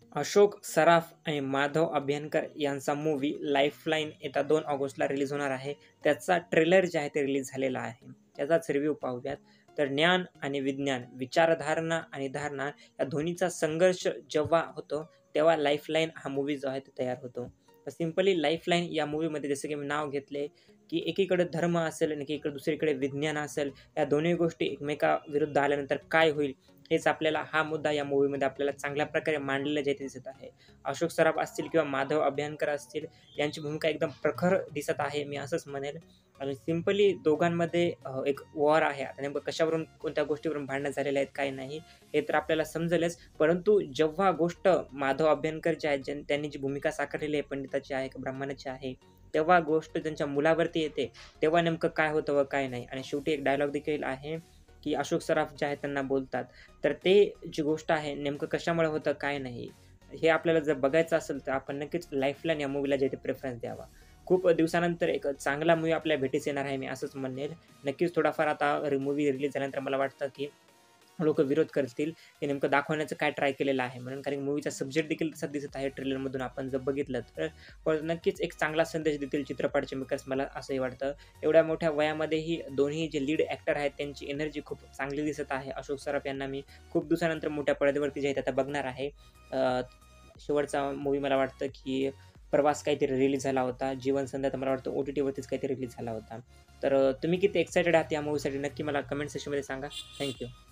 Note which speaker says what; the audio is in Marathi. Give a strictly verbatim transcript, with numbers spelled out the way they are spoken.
Speaker 1: अशोक सराफ आणि माधव अभ्यंकर यांचा मूव्ही लाईफलाईन येत्या दोन ऑगस्टला रिलीज होणार आहे. त्याचा ट्रेलर जे आहे ते रिलीज झालेला आहे. त्याचाच रिव्ह्यू पाहूयात. तर ज्ञान आणि विज्ञान, विचारधारणा आणि धारणा या दोन्हीचा संघर्ष जेव्हा होतो, तेव्हा लाईफलाईन हा मूव्ही जो आहे तो तयार होतो. तर सिंपली लाईफलाईन या मूव्हीमध्ये जसं की मी नाव घेतले, की एकीकडे धर्म असेल आणि एकीकडे दुसरीकडे विज्ञान असेल. या दोन्ही गोष्टी एकमेकाविरुद्ध आल्यानंतर काय होईल? हेच आपल्याला हा मुद्दा या मूव्हीमध्ये आपल्याला चांगल्या प्रकारे मांडलेला जे दिसत आहे. अशोक सराफ असतील किंवा माधव अभ्यंकर असतील, यांची भूमिका एकदम प्रखर दिसत आहे, मी असंच म्हणेल. आणि सिंपली दोघांमध्ये अ, एक वॉर आहे. आता नेमकं कशावरून, कोणत्या गोष्टीवरून भांडणं झालेले आहेत, काय नाही, हे तर आपल्याला समजेलच. परंतु जेव्हा गोष्ट माधव अभ्यंकर जे आहेत, ज्यां त्यांनी जी भूमिका साकारलेली आहे, पंडिताची आहे, ब्राह्मणाची आहे, तेव्हा गोष्ट त्यांच्या मुलावरती येते, तेव्हा नेमकं काय होतं व काय नाही. आणि शेवटी एक डायलॉग देखील आहे, की अशोक सराफ जे आहेत त्यांना बोलतात. तर ते जी गोष्ट आहे नेमकं कशामुळे होतं, काय नाही, हे आपल्याला जर बघायचं असेल, तर आपण नक्कीच लाईफलाईन या मूव्हीला जे ते प्रेफरन्स द्यावा. खूप दिवसानंतर एक चांगला मूव्ही आपल्या भेटीस येणार आहे, मी असंच म्हणेल. नक्कीच थोडाफार आता रि मूव्ही रिलीज झाल्यानंतर मला वाटतं, की लोकं विरोध करतील, हे नेमकं दाखवण्याचं काय ट्राय केलेलं आहे म्हणून. कारण मूव्हीचा सब्जेक्ट देखील तसा दिसत आहे ट्रेलरमधून आपण जर बघितलं तर. पण नक्कीच एक चांगला संदेश देतील चित्रपटाचे मेकर्स, मला असंही वाटतं. एवढ्या मोठ्या वयामध्येही दोन्ही जे लीड ॲक्टर आहेत, त्यांची एनर्जी खूप चांगली दिसत आहे. अशोक सराफ यांना मी खूप दिवसानंतर मोठ्या पडद्यावरती जे आहे ते आता बघणार आहे. अ, शेवटचा मूव्ही मला वाटतं, की प्रवास काहीतरी रिलीज झाला होता. जीवन संध्या तर मला वाटतं ओ-टी-टीवरतीच काहीतरी रिलीज झाला होता. तर अ, तुम्ही किती एक्सायटेड आहात या मूव्हीसाठी नक्की मला कमेंट सेक्शनमध्ये सांगा. Thank you.